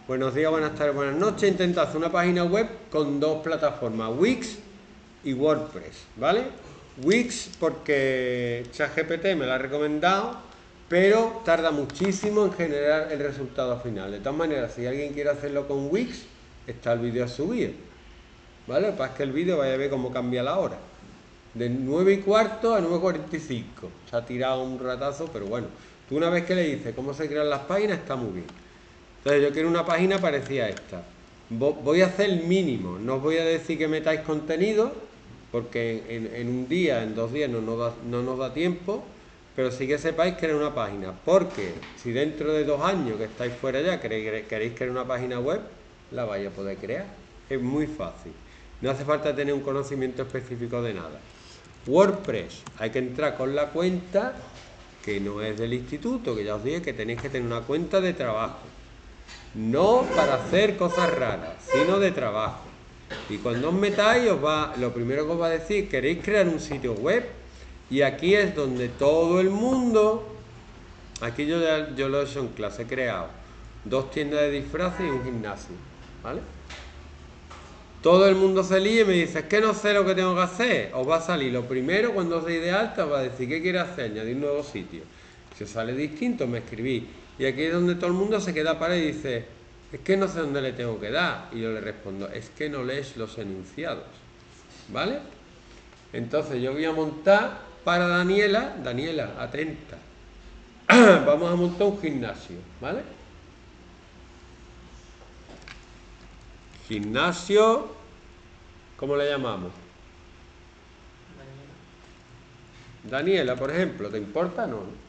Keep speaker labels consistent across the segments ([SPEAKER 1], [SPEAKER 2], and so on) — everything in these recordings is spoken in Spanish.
[SPEAKER 1] Buenos días, buenas tardes, buenas noches. Intento hacer una página web con dos plataformas, Wix y WordPress, ¿vale? Wix porque ChatGPT me la ha recomendado, pero tarda muchísimo en generar el resultado final. De todas maneras, si alguien quiere hacerlo con Wix, está el vídeo subido, ¿vale? Para que el vídeo vaya a ver cómo cambia la hora. De 9:15 a 9:45. Se ha tirado un ratazo, pero bueno. Tú una vez que le dices cómo se crean las páginas, está muy bien. Entonces yo quiero una página parecida a esta. Voy a hacer el mínimo. No os voy a decir que metáis contenido, porque en un día, en 2 días no nos da tiempo. Pero sí que sepáis crear una página. Porque si dentro de 2 años que estáis fuera ya queréis crear una página web, la vais a poder crear. Es muy fácil. No hace falta tener un conocimiento específico de nada. WordPress, hay que entrar con la cuenta que no es del instituto, que ya os dije que tenéis que tener una cuenta de trabajo. No para hacer cosas raras, sino de trabajo. Y cuando os metáis, lo primero que os va a decir, queréis crear un sitio web. Y aquí es donde todo el mundo, aquí yo lo he hecho en clase, he creado 2 tiendas de disfraces y un gimnasio, ¿vale? Todo el mundo se lía y me dice, es que no sé lo que tengo que hacer. Os va a salir lo primero cuando os deis de alta, os va a decir, ¿qué quiere hacer? Añadir un nuevo sitio. Si os sale distinto, me escribís. Y aquí es donde todo el mundo se queda para y dice, es que no sé dónde le tengo que dar. Y yo le respondo, es que no lees los enunciados, ¿vale? Entonces yo voy a montar para Daniela, atenta. Vamos a montar un gimnasio, ¿vale? Gimnasio, ¿cómo le llamamos? Daniela, por ejemplo, ¿te importa? No, ¿no?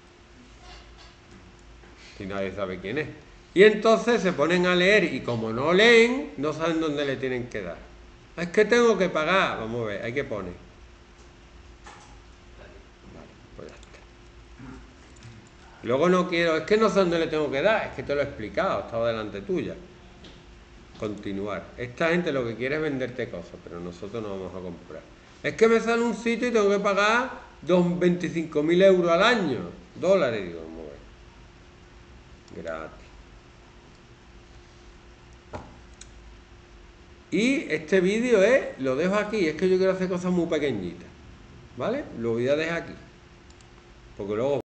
[SPEAKER 1] Si nadie sabe quién es. Y entonces se ponen a leer y como no leen, no saben dónde le tienen que dar. Es que tengo que pagar. Vamos a ver, hay que poner. Vale, pues ya está. Luego no quiero, es que no sé dónde le tengo que dar, es que te lo he explicado, he estado delante tuya. Continuar. Esta gente lo que quiere es venderte cosas, pero nosotros no vamos a comprar. Es que me sale un sitio y tengo que pagar 25.000 euros al año. Dólares, digo, vamos a ver. Gratis. Y este vídeo lo dejo aquí, es que yo quiero hacer cosas muy pequeñitas, ¿vale? Lo voy a dejar aquí, porque luego